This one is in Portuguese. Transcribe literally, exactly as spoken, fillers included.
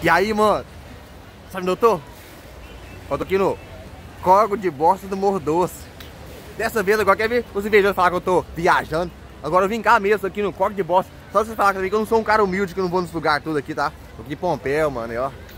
E aí, mano, sabe onde eu tô? Eu tô aqui no Córrego de Bosta do Morro Doce. Dessa vez agora, quer ver os invejosos falar que eu tô viajando? Agora eu vim cá mesmo, aqui no Córrego de Bosta. Só vocês falarem que eu não sou um cara humilde, que eu não vou nos lugares tudo aqui, tá? Tô aqui em Pompéu, mano, e ó.